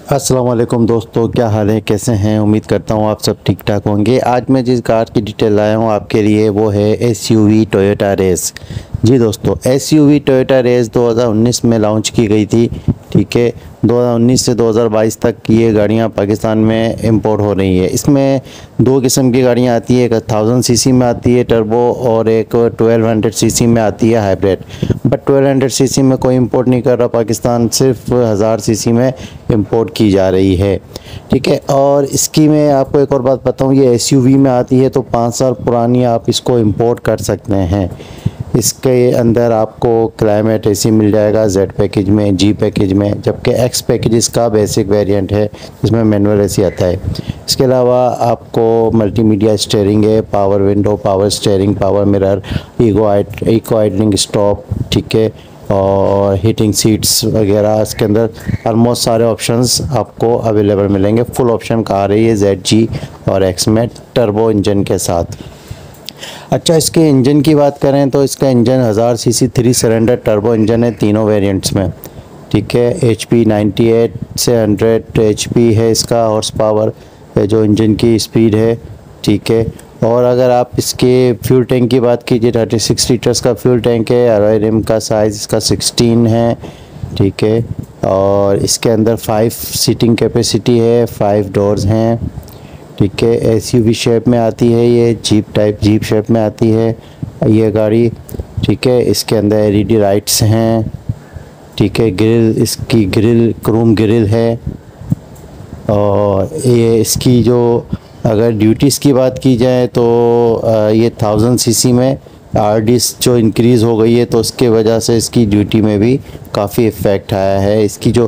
अस्सलाम वालेकुम दोस्तों, क्या हाल है, कैसे हैं। उम्मीद करता हूँ आप सब ठीक ठाक होंगे। आज मैं जिस कार की डिटेल लाया हूँ आपके लिए वो है एसयूवी टोयोटा रेस। जी दोस्तों, एसयूवी टोयोटा रेस 2019 में लॉन्च की गई थी। ठीक है, 2019 से 2022 तक ये गाड़ियाँ पाकिस्तान में इंपोर्ट हो रही है। इसमें दो किस्म की गाड़ियाँ आती है, एक 1000 सीसी में आती है टर्बो और एक 1200 सीसी में आती है हाइब्रिड। बट 1200 सीसी में कोई इंपोर्ट नहीं कर रहा पाकिस्तान, सिर्फ 1000 सीसी में इंपोर्ट की जा रही है। ठीक है, और इसकी मैं आपको एक और बात बताऊं, ये एसयूवी में आती है तो 5 साल पुरानी आप इसको इंपोर्ट कर सकते हैं। इसके अंदर आपको क्लाइमेट एसी मिल जाएगा जेड पैकेज में, जी पैकेज में, जबकि एक्स पैकेज इसका बेसिक वेरिएंट है जिसमें मैनुअल एसी आता है। इसके अलावा आपको मल्टीमीडिया स्टीयरिंग है, power window, power steering, power mirror, eco idling stop, ठीक है, और हीटिंग सीट्स वगैरह। इसके अंदर ऑलमोस्ट सारे ऑप्शंस आपको अवेलेबल मिलेंगे। फुल ऑप्शन कार है ये ZG और एक्स में टर्बो इंजन के साथ। अच्छा, इसके इंजन की बात करें तो इसका engine 1000 CC 3 cylinder turbo engine है तीनों वेरिएंट्स में। ठीक है, HP 98 से 100 HP है इसका हॉर्स पावर जो इंजन की स्पीड है। ठीक है, और अगर आप इसके फ्यूल टैंक की बात कीजिए, 36 लीटर्स का फ्यूल टैंक है। अलॉय रिम का साइज़ इसका 16 है। ठीक है, और इसके अंदर 5 सीटिंग कैपेसिटी है, 5 डोर्स हैं। ठीक है, एसयूवी शेप में आती है, ये जीप शेप में आती है ये गाड़ी। ठीक है, इसके अंदर LED लाइट्स हैं। ठीक है, इसकी ग्रिल क्रोम ग्रिल है। और ये इसकी जो अगर ड्यूटीज़ की बात की जाए तो ये 1000 सीसी में RDs जो इंक्रीज़ हो गई है तो उसके वजह से इसकी ड्यूटी में भी काफ़ी इफ़ेक्ट आया है। इसकी जो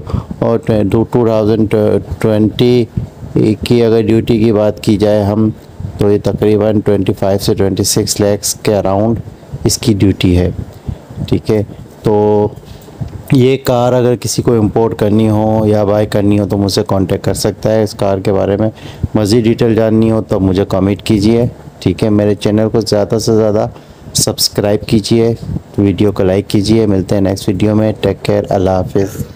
2020 की अगर ड्यूटी की बात की जाए हम तो ये तकरीबन 25 से 26 लाख के अराउंड इसकी ड्यूटी है। ठीक है, तो ये कार अगर किसी को इंपोर्ट करनी हो या बाय करनी हो तो मुझसे कांटेक्ट कर सकता है। इस कार के बारे में मज़ीद डिटेल जाननी हो तो मुझे कमेंट कीजिए। ठीक है, मेरे चैनल को ज़्यादा से ज़्यादा सब्सक्राइब कीजिए, वीडियो को लाइक कीजिए। मिलते हैं नेक्स्ट वीडियो में। टेक केयर, अल्लाह हाफिज़।